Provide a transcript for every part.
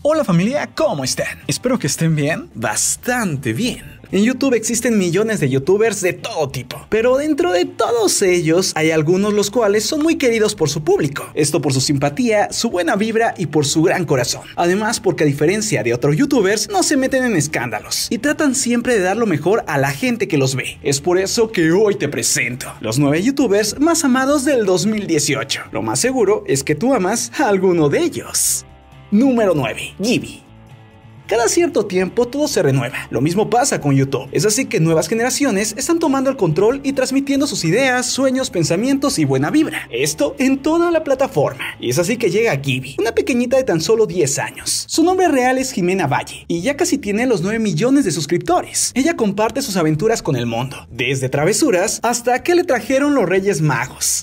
Hola familia, ¿cómo están? Espero que estén bien, bastante bien. En YouTube existen millones de youtubers de todo tipo, pero dentro de todos ellos hay algunos los cuales son muy queridos por su público. Esto por su simpatía, su buena vibra y por su gran corazón. Además porque a diferencia de otros youtubers no se meten en escándalos y tratan siempre de dar lo mejor a la gente que los ve. Es por eso que hoy te presento los 9 youtubers más amados del 2018. Lo más seguro es que tú amas a alguno de ellos. Número 9. Gibby. Cada cierto tiempo todo se renueva, lo mismo pasa con YouTube. Es así que nuevas generaciones están tomando el control y transmitiendo sus ideas, sueños, pensamientos y buena vibra. Esto en toda la plataforma. Y es así que llega Gibby, una pequeñita de tan solo 10 años. Su nombre real es Jimena Valle y ya casi tiene los 9 millones de suscriptores. Ella comparte sus aventuras con el mundo, desde travesuras hasta que le trajeron los Reyes Magos.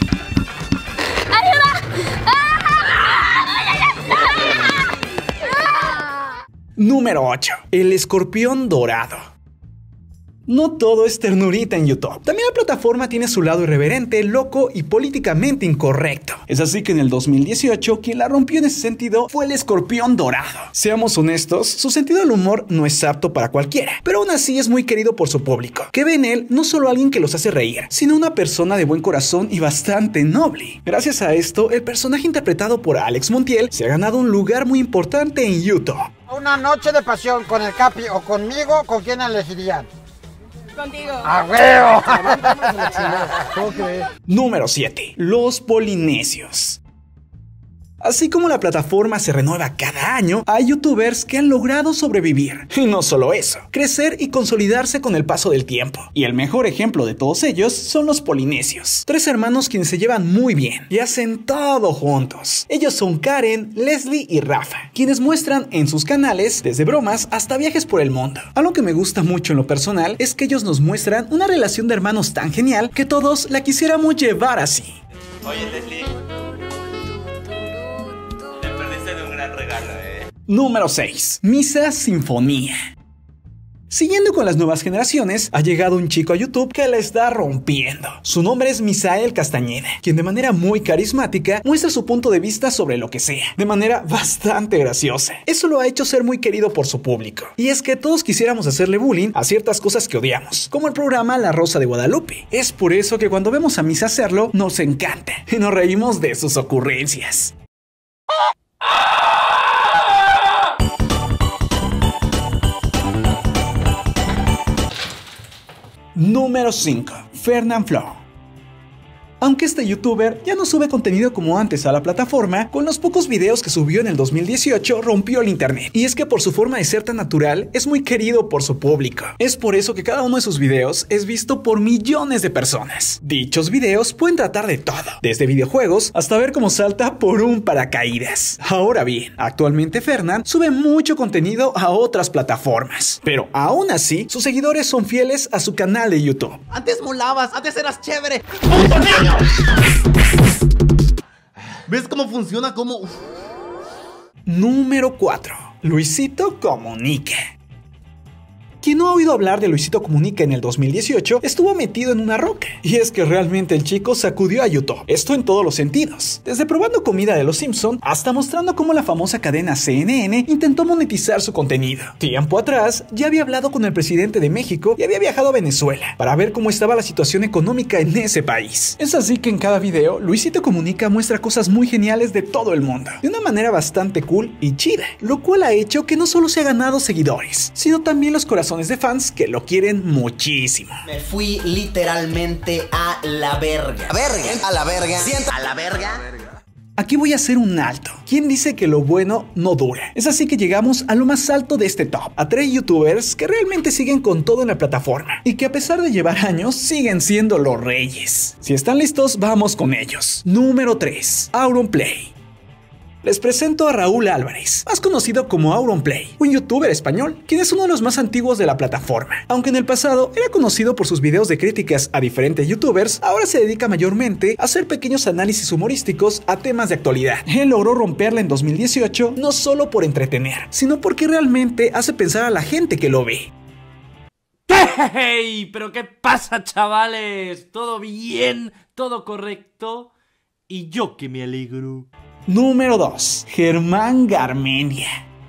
Número 8. El escorpión dorado. No todo es ternurita en YouTube. También la plataforma tiene su lado irreverente, loco y políticamente incorrecto. Es así que en el 2018 quien la rompió en ese sentido fue el escorpión dorado. Seamos honestos, su sentido del humor no es apto para cualquiera, pero aún así es muy querido por su público, que ve en él no solo alguien que los hace reír, sino una persona de buen corazón y bastante noble. Gracias a esto, el personaje interpretado por Alex Montiel se ha ganado un lugar muy importante en YouTube. Una noche de pasión con el Capi o conmigo, ¿con quién elegirían? Contigo. ¡A huevo! Número 7. Los polinesios. Así como la plataforma se renueva cada año, hay youtubers que han logrado sobrevivir. Y no solo eso, crecer y consolidarse con el paso del tiempo. Y el mejor ejemplo de todos ellos son los polinesios. 3 hermanos quienes se llevan muy bien y hacen todo juntos. Ellos son Karen, Leslie y Rafa, quienes muestran en sus canales desde bromas hasta viajes por el mundo. Algo que me gusta mucho en lo personal es que ellos nos muestran una relación de hermanos tan genial que todos la quisiéramos llevar así. Oye, Leslie, te perdiste de un gran regalo, Número 6. Misa Sinfonía. Siguiendo con las nuevas generaciones, ha llegado un chico a YouTube que la está rompiendo. Su nombre es Misael Castañeda, quien de manera muy carismática muestra su punto de vista sobre lo que sea, de manera bastante graciosa. Eso lo ha hecho ser muy querido por su público. Y es que todos quisiéramos hacerle bullying a ciertas cosas que odiamos, como el programa La Rosa de Guadalupe. Es por eso que cuando vemos a Misa hacerlo, nos encanta y nos reímos de sus ocurrencias. Número 5. Fernanfloo. Aunque este youtuber ya no sube contenido como antes a la plataforma, con los pocos videos que subió en el 2018 rompió el internet. Y es que por su forma de ser tan natural, es muy querido por su público. Es por eso que cada uno de sus videos es visto por millones de personas. Dichos videos pueden tratar de todo, desde videojuegos hasta ver cómo salta por un paracaídas. Ahora bien, actualmente Fernan sube mucho contenido a otras plataformas, pero aún así, sus seguidores son fieles a su canal de YouTube. Antes molabas, antes eras chévere. ¿Ves cómo funciona? ¿Cómo? Número 4. Luisito Comunica. Quien no ha oído hablar de Luisito Comunica en el 2018 estuvo metido en una roca. Y es que realmente el chico sacudió a YouTube. Esto en todos los sentidos. Desde probando comida de los Simpson hasta mostrando cómo la famosa cadena CNN intentó monetizar su contenido. Tiempo atrás ya había hablado con el presidente de México y había viajado a Venezuela para ver cómo estaba la situación económica en ese país. Es así que en cada video Luisito Comunica muestra cosas muy geniales de todo el mundo, de una manera bastante cool y chida, lo cual ha hecho que no solo se ha ganado seguidores, sino también los corazones de fans que lo quieren muchísimo. Me fui literalmente a la verga. A la verga. A la verga. Aquí voy a hacer un alto. ¿Quién dice que lo bueno no dura? Es así que llegamos a lo más alto de este top, a 3 youtubers que realmente siguen con todo en la plataforma y que a pesar de llevar años siguen siendo los reyes. Si están listos, vamos con ellos. Número 3. Auronplay. Les presento a Raúl Álvarez, más conocido como Auronplay, un youtuber español, quien es uno de los más antiguos de la plataforma. Aunque en el pasado era conocido por sus videos de críticas a diferentes youtubers, ahora se dedica mayormente a hacer pequeños análisis humorísticos a temas de actualidad. Él logró romperla en 2018 no solo por entretener, sino porque realmente hace pensar a la gente que lo ve. ¡Hey! ¿Pero qué pasa, chavales? ¿Todo bien? ¿Todo correcto? Y yo que me alegro. Número 2. Germán Garmendia.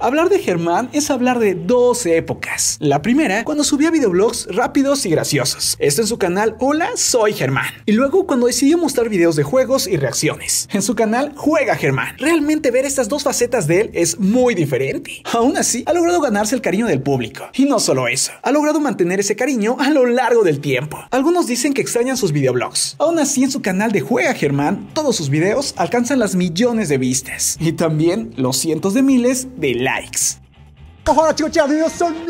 Hablar de Germán es hablar de dos épocas. La primera, cuando subía videoblogs rápidos y graciosos. Esto en su canal Hola, soy Germán. Y luego cuando decidió mostrar videos de juegos y reacciones. En su canal Juega Germán. Realmente ver estas dos facetas de él es muy diferente. Aún así, ha logrado ganarse el cariño del público. Y no solo eso, ha logrado mantener ese cariño a lo largo del tiempo. Algunos dicen que extrañan sus videoblogs. Aún así, en su canal de Juega Germán, todos sus videos alcanzan las millones de vistas. Y también los cientos de miles de likes. Hola chicos, bienvenidos a un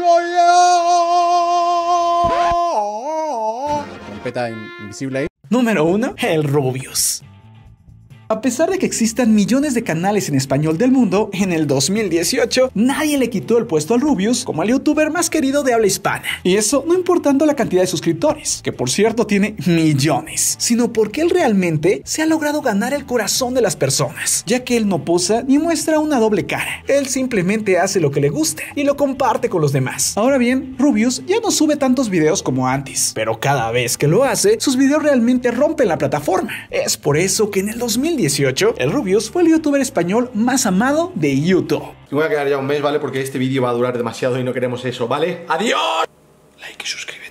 Trompeta invisible ahí. Número 1. El Rubius. A pesar de que existan millones de canales en español del mundo, en el 2018 nadie le quitó el puesto al Rubius como el youtuber más querido de habla hispana. Y eso no importando la cantidad de suscriptores, que por cierto tiene millones, sino porque él realmente se ha logrado ganar el corazón de las personas, ya que él no posa ni muestra una doble cara. Él simplemente hace lo que le gusta y lo comparte con los demás. Ahora bien, Rubius ya no sube tantos videos como antes, pero cada vez que lo hace, sus videos realmente rompen la plataforma. Es por eso que en el 2018 el Rubius fue el youtuber español más amado de YouTube. Me voy a quedar ya un mes, ¿vale? Porque este vídeo va a durar demasiado y no queremos eso, ¿vale? ¡Adiós! Like y suscríbete.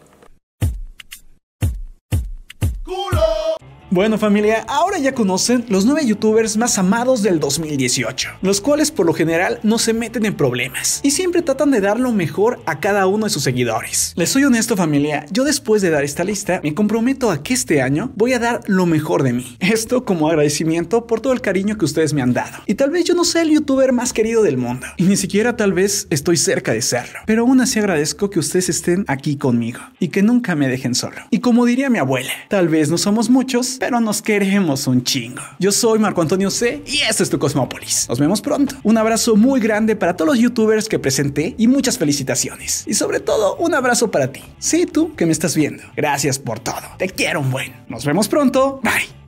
Bueno familia, ahora ya conocen los 9 youtubers más amados del 2018, los cuales por lo general no se meten en problemas y siempre tratan de dar lo mejor a cada uno de sus seguidores. Les soy honesto familia, yo después de dar esta lista me comprometo a que este año voy a dar lo mejor de mí. Esto como agradecimiento por todo el cariño que ustedes me han dado. Y tal vez yo no sea el youtuber más querido del mundo y ni siquiera tal vez estoy cerca de serlo, pero aún así agradezco que ustedes estén aquí conmigo y que nunca me dejen solo. Y como diría mi abuela, tal vez no somos muchos, pero nos queremos un chingo. Yo soy Marco Antonio C y esto es tu Cosmópolis. Nos vemos pronto. Un abrazo muy grande para todos los youtubers que presenté y muchas felicitaciones. Y sobre todo, un abrazo para ti. Sí, tú que me estás viendo. Gracias por todo. Te quiero un buen. Nos vemos pronto. Bye.